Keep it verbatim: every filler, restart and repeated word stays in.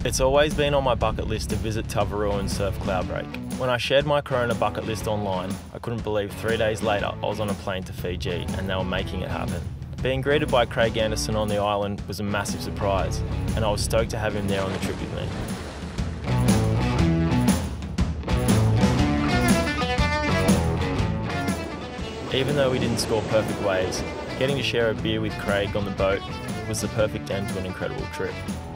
It's always been on my bucket list to visit Tavarua and surf Cloudbreak. When I shared my Corona bucket list online, I couldn't believe three days later I was on a plane to Fiji and they were making it happen. Being greeted by Craig Anderson on the island was a massive surprise, and I was stoked to have him there on the trip with me. Even though we didn't score perfect waves, getting to share a beer with Craig on the boat was the perfect end to an incredible trip.